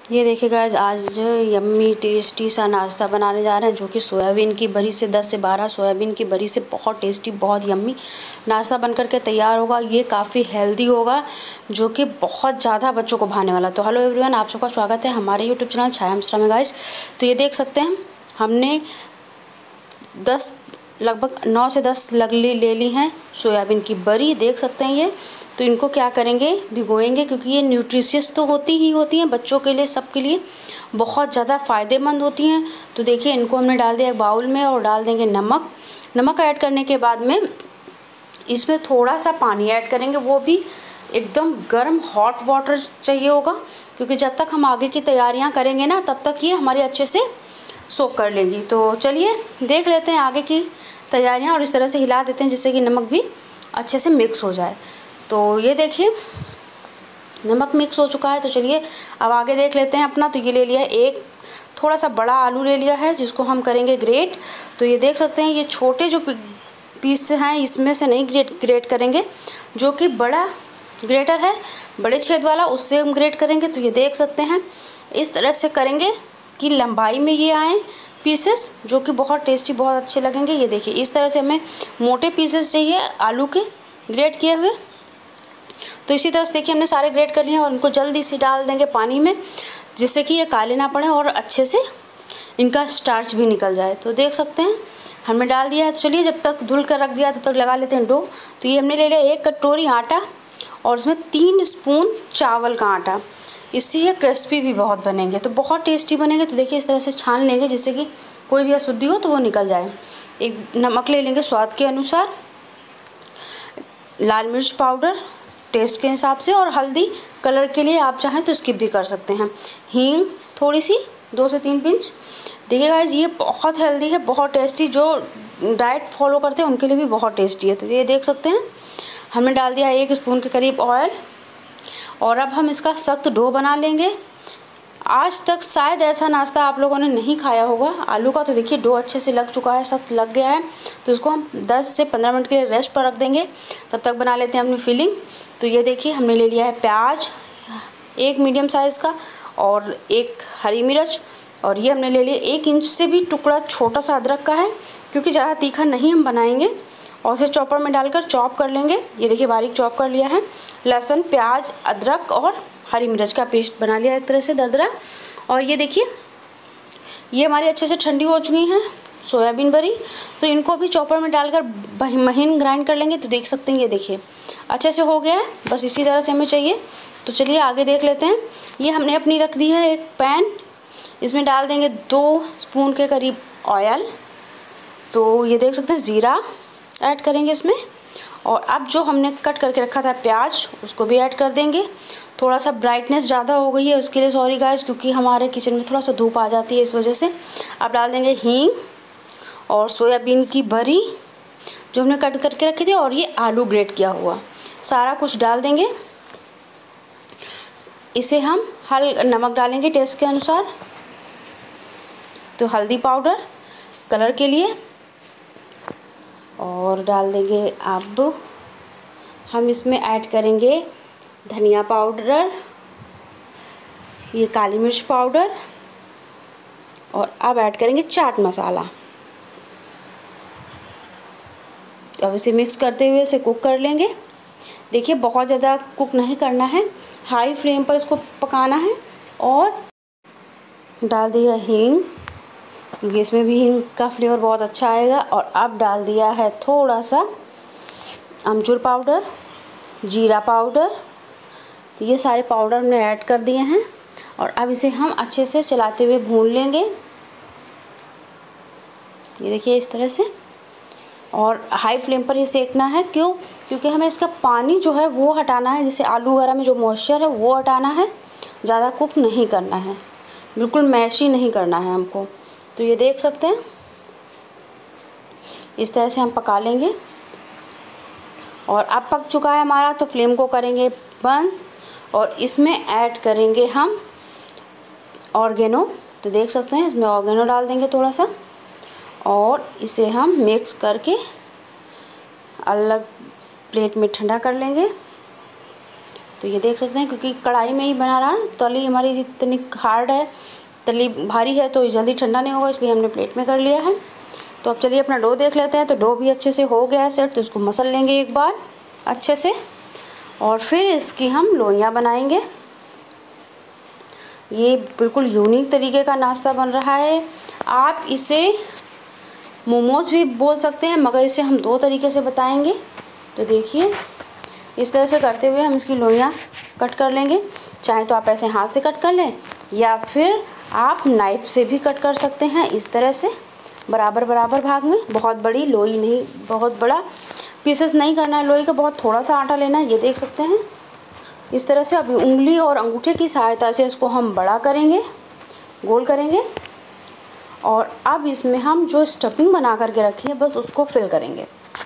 ये देखिए गाइस, आज यम्मी टेस्टी सा नाश्ता बनाने जा रहे हैं जो कि सोयाबीन की बरी से 10 से 12 सोयाबीन की बरी से बहुत टेस्टी, बहुत यम्मी नाश्ता बन करके तैयार होगा। ये काफ़ी हेल्दी होगा जो कि बहुत ज़्यादा बच्चों को भाने वाला। तो हेलो एवरीवन, आप सबका स्वागत है हमारे यूट्यूब चैनल छाया मिश्रा में। गाइस तो ये देख सकते हैं, हमने लगभग 9 से 10 लगली ले ली हैं सोयाबीन की बरी, देख सकते हैं ये। तो इनको क्या करेंगे, भिगोएंगे, क्योंकि ये न्यूट्रिशियस तो होती हैं बच्चों के लिए, सबके लिए बहुत ज़्यादा फ़ायदेमंद होती हैं। तो देखिए, इनको हमने डाल दिया एक बाउल में और डाल देंगे नमक ऐड करने के बाद में इसमें थोड़ा सा पानी ऐड करेंगे, वो भी एकदम गर्म हॉट वाटर चाहिए होगा, क्योंकि जब तक हम आगे की तैयारियां करेंगे ना तब तक ये हमारे अच्छे से सोक कर लेंगी। तो चलिए देख लेते हैं आगे की तैयारियां, और इस तरह से हिला देते हैं जिससे कि नमक भी अच्छे से मिक्स हो जाए। तो ये देखिए, नमक मिक्स हो चुका है। तो चलिए अब आगे देख लेते हैं अपना। तो ये ले लिया एक थोड़ा सा बड़ा आलू ले लिया है जिसको हम करेंगे ग्रेट। तो ये देख सकते हैं, ये छोटे जो पीस हैं इसमें से नहीं ग्रेट करेंगे, जो कि बड़ा ग्रेटर है बड़े छेद वाला, उससे हम ग्रेट करेंगे। तो ये देख सकते हैं, इस तरह से करेंगे कि लंबाई में ये आए पीसेस, जो कि बहुत टेस्टी, बहुत अच्छे लगेंगे। ये देखिए, इस तरह से हमें मोटे पीसेस चाहिए आलू के ग्रेट किए हुए। तो इसी तरह से देखिए, हमने सारे ग्रेट कर लिए और इनको जल्दी से डाल देंगे पानी में, जिससे कि ये काले ना पड़े और अच्छे से इनका स्टार्च भी निकल जाए। तो देख सकते हैं हमने डाल दिया है। तो चलिए, जब तक धुल कर रख दिया तब तक लगा लेते हैं डो। तो ये हमने ले लिया 1 कटोरी आटा और उसमें 3 स्पून चावल का आटा। इससे ये क्रिस्पी भी बहुत बनेंगे, तो बहुत टेस्टी बनेंगे। तो देखिए, इस तरह से छान लेंगे जिससे कि कोई भी अशुद्धि हो तो वो निकल जाए। एक नमक ले लेंगे स्वाद के अनुसार, लाल मिर्च पाउडर टेस्ट के हिसाब से, और हल्दी कलर के लिए आप चाहें तो स्किप भी कर सकते हैं। हींग थोड़ी सी 2 से 3 पिंच। देखिए गाइस, ये बहुत हेल्दी है, बहुत टेस्टी, जो डाइट फॉलो करते हैं उनके लिए भी बहुत टेस्टी है। तो ये देख सकते हैं, हमने डाल दिया 1 स्पून के करीब ऑयल, और अब हम इसका सख्त डो बना लेंगे। आज तक शायद ऐसा नाश्ता आप लोगों ने नहीं खाया होगा आलू का। तो देखिए, डो अच्छे से लग चुका है, सख्त लग गया है। तो इसको हम 10 से 15 मिनट के लिए रेस्ट पर रख देंगे, तब तक बना लेते हैं अपनी फिलिंग। तो ये देखिए, हमने ले लिया है प्याज 1 मीडियम साइज़ का और 1 हरी मिर्च, और ये हमने ले लिया 1 इंच से भी टुकड़ा छोटा सा अदरक का है, क्योंकि ज़्यादा तीखा नहीं हम बनाएंगे। और इसे चॉपर में डालकर चॉप कर लेंगे। ये देखिए, बारीक चॉप कर लिया है। लहसुन, प्याज, अदरक और हरी मिर्च का पेस्ट बना लिया एक तरह से दरदरा। और ये देखिए, ये हमारी अच्छे से ठंडी हो चुकी हैं सोयाबीन बरी। तो इनको भी चॉपर में डालकर महीन ग्राइंड कर लेंगे। तो देख सकते हैं, ये देखिए अच्छे से हो गया है, बस इसी तरह से हमें चाहिए। तो चलिए आगे देख लेते हैं। ये हमने अपनी रख दी है एक पैन, इसमें डाल देंगे 2 स्पून के करीब ऑयल। तो ये देख सकते हैं, ज़ीरा ऐड करेंगे इसमें, और अब जो हमने कट करके रखा था प्याज, उसको भी ऐड कर देंगे। थोड़ा सा ब्राइटनेस ज़्यादा हो गई है उसके लिए सॉरी गाइस, क्योंकि हमारे किचन में थोड़ा सा धूप आ जाती है, इस वजह से। अब डाल देंगे हींग और सोयाबीन की बरी जो हमने कट करके रखी थी, और ये आलू ग्रेट किया हुआ, सारा कुछ डाल देंगे। इसे हम नमक डालेंगे टेस्ट के अनुसार, तो हल्दी पाउडर कलर के लिए, और डाल देंगे। अब हम इसमें ऐड करेंगे धनिया पाउडर, ये काली मिर्च पाउडर, और अब ऐड करेंगे चाट मसाला। अब इसे मिक्स करते हुए इसे कुक कर लेंगे। देखिए, बहुत ज़्यादा कुक नहीं करना है, हाई फ्लेम पर इसको पकाना है। और डाल दिया हींग, क्योंकि इसमें भी हींग का फ्लेवर बहुत अच्छा आएगा। और अब डाल दिया है थोड़ा सा अमचूर पाउडर, जीरा पाउडर। तो ये सारे पाउडर हमने ऐड कर दिए हैं, और अब इसे हम अच्छे से चलाते हुए भून लेंगे। ये देखिए इस तरह से, और हाई फ्लेम पर ये सेकना है। क्यों? क्योंकि हमें इसका पानी जो है वो हटाना है, जैसे आलू वगैरह में जो मॉइस्चर है वो हटाना है, ज़्यादा कुक नहीं करना है, बिल्कुल मैशी नहीं करना है हमको। तो ये देख सकते हैं, इस तरह से हम पका लेंगे। और अब पक चुका है हमारा, तो फ्लेम को करेंगे बंद, और इसमें ऐड करेंगे हम ऑर्गेनो। तो देख सकते हैं, इसमें ऑर्गेनो डाल देंगे थोड़ा सा, और इसे हम मिक्स करके अलग प्लेट में ठंडा कर लेंगे। तो ये देख सकते हैं, क्योंकि कढ़ाई में ही बना रहा है, तली हमारी इतनी हार्ड है, तली भारी है, तो जल्दी ठंडा नहीं होगा, इसलिए हमने प्लेट में कर लिया है। तो अब चलिए अपना डो देख लेते हैं। तो डो भी अच्छे से हो गया है सेट, तो इसको मसल लेंगे एक बार अच्छे से, और फिर इसकी हम लोइयाँ बनाएंगे। ये बिल्कुल यूनिक तरीके का नाश्ता बन रहा है। आप इसे मोमोज़ भी बोल सकते हैं, मगर इसे हम 2 तरीके से बताएंगे। तो देखिए, इस तरह से करते हुए हम इसकी लोइयाँ कट कर लेंगे। चाहे तो आप ऐसे हाथ से कट कर लें, या फिर आप नाइफ से भी कट कर सकते हैं, इस तरह से बराबर बराबर भाग में। बहुत बड़ी लोई नहीं, बहुत बड़ा पीसेस नहीं करना है लोई का, बहुत थोड़ा सा आटा लेना है। ये देख सकते हैं इस तरह से। अभी उंगली और अंगूठे की सहायता से इसको हम बड़ा करेंगे, गोल करेंगे, और अब इसमें हम जो स्टफिंग बना करके रखी है बस उसको फिल करेंगे।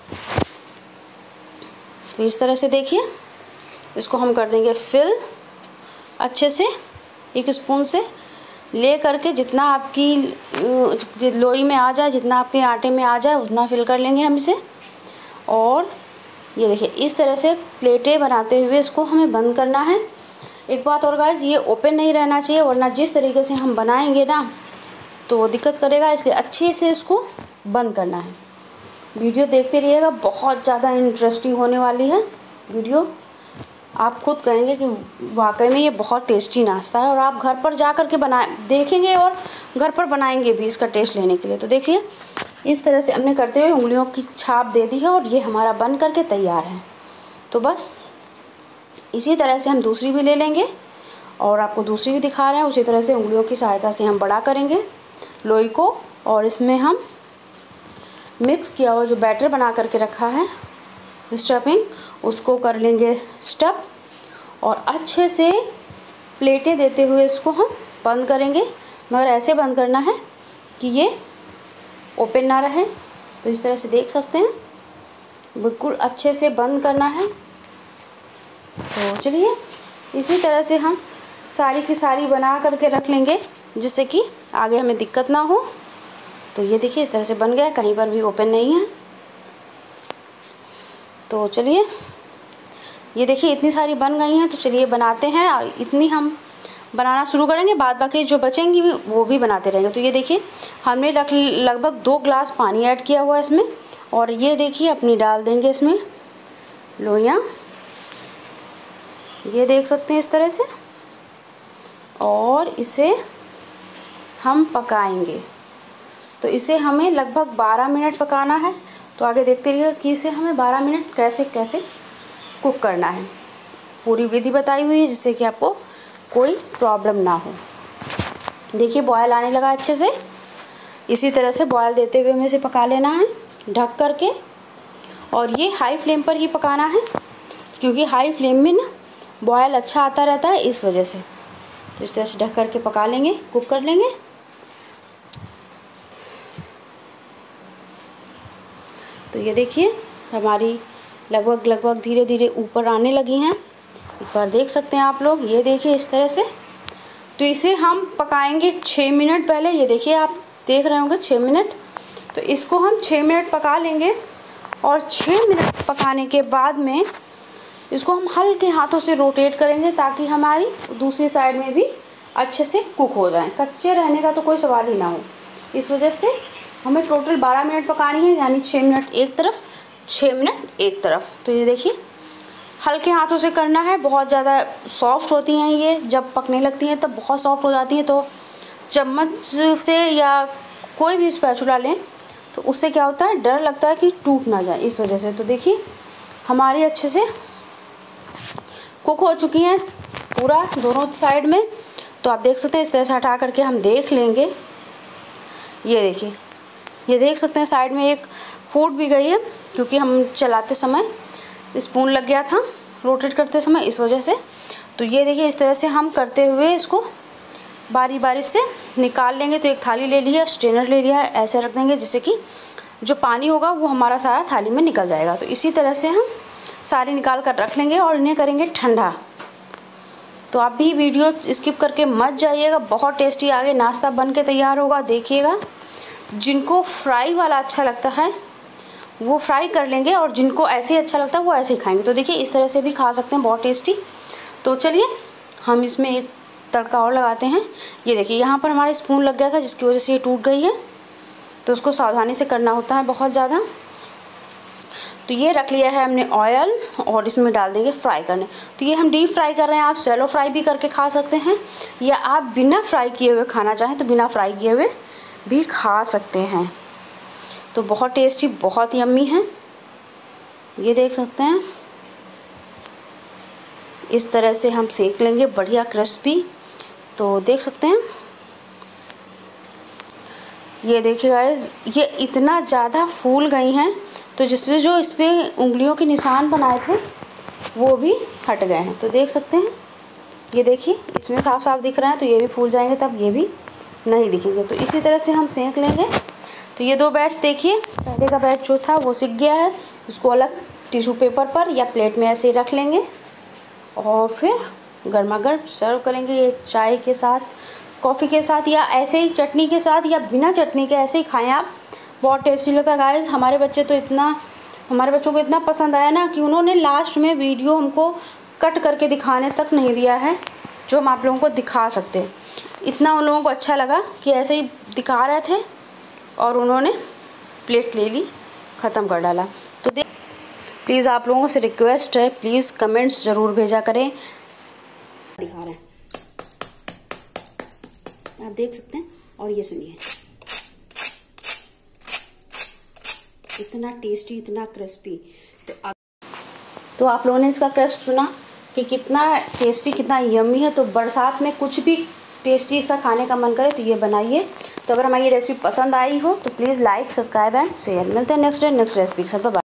तो इस तरह से देखिए, इसको हम कर देंगे फिल अच्छे से। एक स्पून से ले करके जितना आपकी लोई में आ जाए, जितना आपके आटे में आ जाए, उतना फिल कर लेंगे हम इसे। और ये देखिए, इस तरह से प्लेटें बनाते हुए इसको हमें बंद करना है। एक बात और गाइस, ये ओपन नहीं रहना चाहिए, वरना जिस तरीके से हम बनाएंगे ना तो वो दिक्कत करेगा, इसलिए अच्छे से इसको बंद करना है। वीडियो देखते रहिएगा, बहुत ज़्यादा इंटरेस्टिंग होने वाली है वीडियो। आप खुद कहेंगे कि वाकई में ये बहुत टेस्टी नाश्ता है, और आप घर पर जा कर के देखेंगे और घर पर बनाएंगे भी इसका टेस्ट लेने के लिए। तो देखिए, इस तरह से हमने करते हुए उंगलियों की छाप दे दी है, और ये हमारा बन करके तैयार है। तो बस इसी तरह से हम दूसरी भी ले लेंगे, और आपको दूसरी भी दिखा रहे हैं। उसी तरह से उंगलियों की सहायता से हम बड़ा करेंगे लोई को, और इसमें हम मिक्स किया हुआ जो बैटर बना करके रखा है स्टफिंग, उसको कर लेंगे स्टफ, और अच्छे से प्लेटें देते हुए इसको हम बंद करेंगे। मगर ऐसे बंद करना है कि ये ओपन ना रहे। तो इस तरह से देख सकते हैं, बिल्कुल अच्छे से बंद करना है। तो चलिए, इसी तरह से हम सारी की सारी बना करके रख लेंगे, जिससे कि आगे हमें दिक्कत ना हो। तो ये देखिए, इस तरह से बन गया, कहीं पर भी ओपन नहीं है। तो चलिए, ये देखिए इतनी सारी बन गई हैं। तो चलिए बनाते हैं, और इतनी हम बनाना शुरू करेंगे, बाद बाकी जो बचेंगी भी वो भी बनाते रहेंगे। तो ये देखिए, हमने लगभग 2 ग्लास पानी ऐड किया हुआ है इसमें, और ये देखिए अपनी डाल देंगे इसमें लोइयाँ, ये देख सकते हैं इस तरह से, और इसे हम पकाएंगे। तो इसे हमें लगभग 12 मिनट पकाना है। तो आगे देखते रहिएगा कि इसे हमें 12 मिनट कैसे कैसे कुक करना है। पूरी विधि बताई हुई है, जिससे कि आपको कोई प्रॉब्लम ना हो। देखिए, बॉयल आने लगा अच्छे से। इसी तरह से बॉयल देते हुए हमें इसे पका लेना है ढक कर के, और ये हाई फ्लेम पर ही पकाना है, क्योंकि हाई फ्लेम में ना बॉयल अच्छा आता रहता है, इस वजह से। तो इस तरह से ढक कर के पका लेंगे, कुक कर लेंगे। तो ये देखिए, हमारी लगभग धीरे धीरे ऊपर आने लगी हैं। एक बार देख सकते हैं आप लोग, ये देखिए इस तरह से। तो इसे हम पकाएंगे 6 मिनट पहले। ये देखिए, आप देख रहे होंगे 6 मिनट। तो इसको हम 6 मिनट पका लेंगे, और 6 मिनट पकाने के बाद में इसको हम हल्के हाथों से रोटेट करेंगे, ताकि हमारी दूसरी साइड में भी अच्छे से कुक हो जाए। कच्चे रहने का तो कोई सवाल ही ना हो। इस वजह से हमें टोटल 12 मिनट पकानी है, यानी 6 मिनट एक तरफ, 6 मिनट एक तरफ। तो ये देखिए, हल्के हाथों से करना है। बहुत ज़्यादा सॉफ्ट होती हैं ये, जब पकने लगती हैं तब बहुत सॉफ्ट हो जाती हैं। तो चम्मच से या कोई भी स्पैचुला लें तो उससे क्या होता है, डर लगता है कि टूट ना जाए, इस वजह से। तो देखिए, हमारी अच्छे से कुक हो चुकी हैं पूरा दोनों साइड में। तो आप देख सकते हैं, इस तरह से हटा करके हम देख लेंगे। ये देखिए, ये देख सकते हैं साइड में एक फूट भी गई है, क्योंकि हम चलाते समय स्पून लग गया था रोटेट करते समय, इस वजह से। तो ये देखिए, इस तरह से हम करते हुए इसको बारी बारी से निकाल लेंगे। तो एक थाली ले लिया, स्ट्रेनर ले लिया, ऐसे रख देंगे जिससे कि जो पानी होगा वो हमारा सारा थाली में निकल जाएगा। तो इसी तरह से हम सारी निकाल कर रख लेंगे, और इन्हें करेंगे ठंडा। तो आप भी वीडियो स्किप करके मत जाइएगा, बहुत टेस्टी आगे नाश्ता बन के तैयार होगा, देखिएगा। जिनको फ्राई वाला अच्छा लगता है वो फ्राई कर लेंगे, और जिनको ऐसे ही अच्छा लगता है वो ऐसे ही खाएंगे। तो देखिए, इस तरह से भी खा सकते हैं, बहुत टेस्टी। तो चलिए हम इसमें एक तड़का और लगाते हैं। ये देखिए यहाँ पर हमारा स्पून लग गया था जिसकी वजह से ये टूट गई है, तो उसको सावधानी से करना होता है बहुत ज़्यादा। तो ये रख लिया है हमने ऑयल और इसमें डाल देंगे फ्राई करने। तो ये हम डीप फ्राई कर रहे हैं, आप शैलो फ्राई भी करके खा सकते हैं या आप बिना फ्राई किए हुए खाना चाहें तो बिना फ्राई किए हुए भी खा सकते हैं। तो बहुत टेस्टी, बहुत यम्मी है। ये देख सकते हैं, इस तरह से हम सेक लेंगे बढ़िया क्रिस्पी। तो देख सकते हैं, ये देखिए गाइस, ये इतना ज़्यादा फूल गई हैं तो जिसमें जो इस पर उंगलियों के निशान बनाए थे वो भी हट गए हैं। तो देख सकते हैं, ये देखिए इसमें साफ साफ दिख रहा है, तो ये भी फूल जाएंगे तब ये भी नहीं दिखेंगे। तो इसी तरह से हम सेक लेंगे। तो ये 2 बैच देखिए, पहले का बैच जो था वो सिक गया है, उसको अलग टिश्यू पेपर पर या प्लेट में ऐसे ही रख लेंगे और फिर गर्मा गर्म सर्व करेंगे। ये चाय के साथ, कॉफ़ी के साथ या ऐसे ही चटनी के साथ या बिना चटनी के ऐसे ही खाएं आप, बहुत टेस्टी लगता है गाइस। हमारे बच्चों को इतना पसंद आया ना कि उन्होंने लास्ट में वीडियो हमको कट करके दिखाने तक नहीं दिया है जो हम आप लोगों को दिखा सकते हैं। इतना उन लोगों को अच्छा लगा कि ऐसे ही दिखा रहे थे और उन्होंने प्लेट ले ली, ख़त्म कर डाला। तो प्लीज़ आप लोगों से रिक्वेस्ट है, प्लीज़ कमेंट्स ज़रूर भेजा करें। दिखा रहे हैं, आप देख सकते हैं। और ये सुनिए, इतना टेस्टी, इतना क्रिस्पी। तो आप लोगों ने इसका क्रिस्प सुना कि कितना टेस्टी, कितना यम्मी है। तो बरसात में कुछ भी टेस्टी सा खाने का मन करे तो ये बनाइए। तो अगर हमारी ये रेसिपी पसंद आई हो तो please like, subscribe and share. मिलते हैं नेक्स्ट डे नेक्स्ट रेसिपी के साथ। बाय।